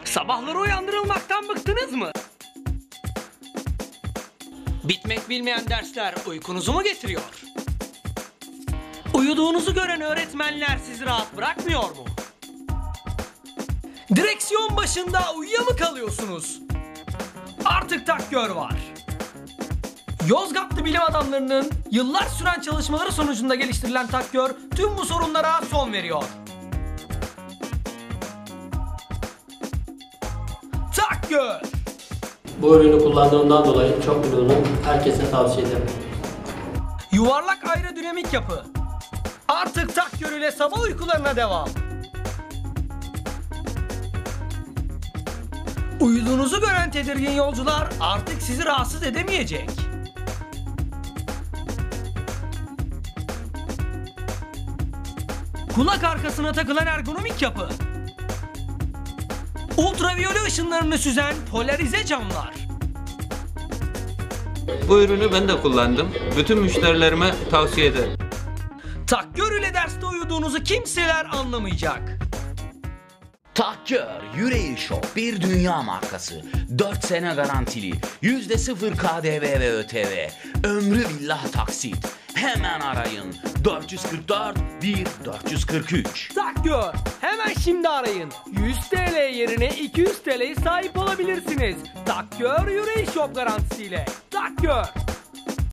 Sabahları uyandırılmaktan bıktınız mı? Bitmek bilmeyen dersler uykunuzu mu getiriyor? Uyuduğunuzu gören öğretmenler sizi rahat bırakmıyor mu? Direksiyon başında uyuya mı kalıyorsunuz? Artık Takkör var. Yozgatlı bilim adamlarının yıllar süren çalışmaları sonucunda geliştirilen Takkör tüm bu sorunlara son veriyor. Takkör! Bu ürünü kullandığımdan dolayı çok memnunum. Herkese tavsiye ederim. Yuvarlak aerodinamik yapı. Artık Takkör ile sabah uykularına devam. Uyuduğunuzu gören tedirgin yolcular artık sizi rahatsız edemeyecek. Kulak arkasına takılan ergonomik yapı. Ultraviyole ışınlarını süzen polarize camlar. Bu ürünü ben de kullandım. Bütün müşterilerime tavsiye ederim. Takkör ile derste uyuduğunuzu kimseler anlamayacak. Takkör Yüreği Shop bir dünya markası. 4 sene garantili. %0 KDV ve ÖTV. Ömrü billah taksit. Hemen arayın. 444 1443. Takkör. Hemen şimdi arayın. 100 TL yerine 200 TL'ye sahip olabilirsiniz. Takkör Yüreği Shop garantisiyle. Takkör.